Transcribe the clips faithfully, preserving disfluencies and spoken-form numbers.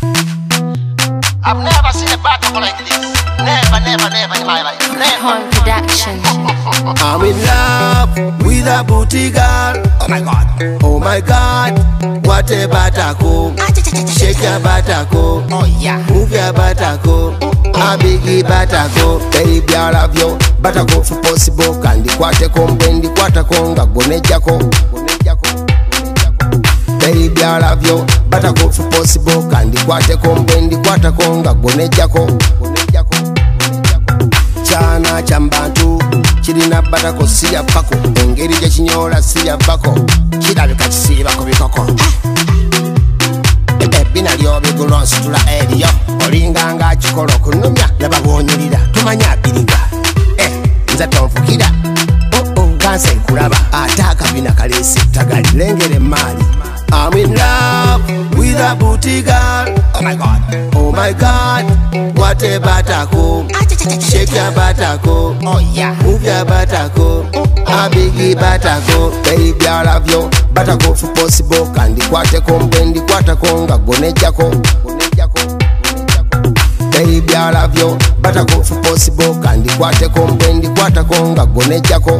I've never seen a battle like this. Never, never, never in my life. Never. Home production. I'm in love with a booty girl. Oh my God. Oh my God. What a batako. Shake your batako. Oh yeah. Move your batako. A biggie batako. Baby I love you. Batako for possible. Kandi kwate kombendi kwata konga gonejako. Baby I love you. Batako for possible. Kandi kwate kombendi kwata konga gonejako. Chana chambantu chirina batako siya pako. Engeri je chinyola siya pako. Chirabika chisiba kubikoko. Bina lyo bigulonsi tula eriyo. Olinga nga chikolo kunumya nabagonyirira tumanya biringa. Eh, nza tonfukira. Oh oh, kansa ikulaba. Ataka bina kalesi tagali lengere mali. I'm in love with a booty girl. Oh my God. Oh my God. What a batako. Shake your batako. Oh yeah. Move your batako. A biggie batako. Baby I love you. Batako for possible. Kandi kwate kombendi kwata konga gonejako. Baby I love you. Batako for possible. Kandi kwate kombendi kwata konga gonejako.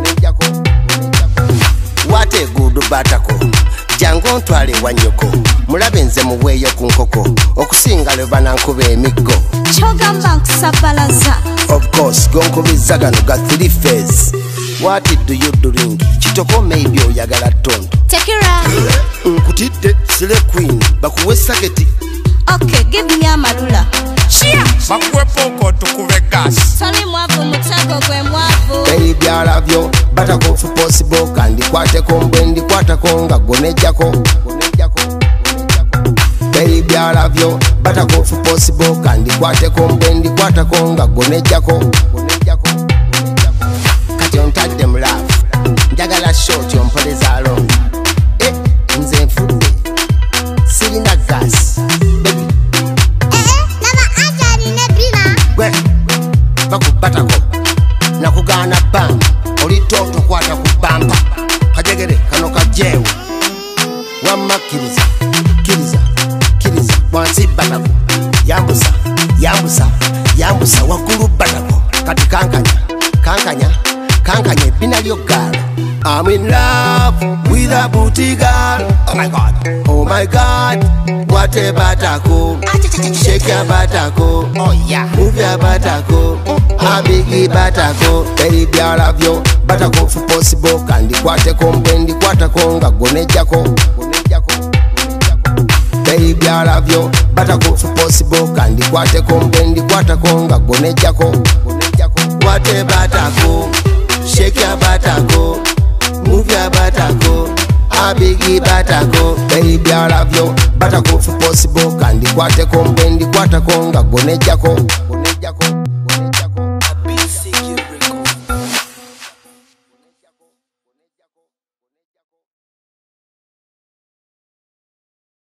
What a good batako. Jango ntwale wanyoko. Mulabe nze muweeyo ku nkoko. Okusinga lwe banankube emiggo. Chogamba nkusabalaza. Of course, gonkubiza gano ga three phase. What do you doing? Kitoko maybe oyagala tondo. Take it out. Nkutidde sile queen. Bakuwe saketi. Okay, give me a marula. Chia. Bakuwe poko tukube gas. Tony mwavu mutago gwe mwavu. Baby I love you. Batako for possible. Kandi kwate kombendi kwata konga gonejako. Baby I love you. Batako for possible. Kandi kwate kombendi kwata konga gonejako. Kati ontadde mu love. Njagala short yompoleza along. Eh, nze nfudde. Sirina gas. Baby. Gwe, bakubatako. Nakugana bam. Olitoto kwata kubamba. Kajegere kano kajewu. Wamma kiriza. Kiriza. Kiriza. Wansi batako. Yambusa. Yambusa. Yambusa wakulu batako. Kati kankanya. Kankanya. Kankanya bina lyo galo. I'm in love with a booty girl. Oh my God. Oh my God. What a batako. Shake your batako. Oh yeah. Move your batako. A biggie batako. Baby I love you. Batako for possible. Kandi kwate kombendi kwata konga gonejako. Baby I love you. Batako for possible. Kandi kwate kombendi kwata konga gonejako. What a batako. Shake your batako. Move your batako. A biggie batako. Baby I love you. Batako for possible. Kandi kwate kombendi kwata konga gonejako.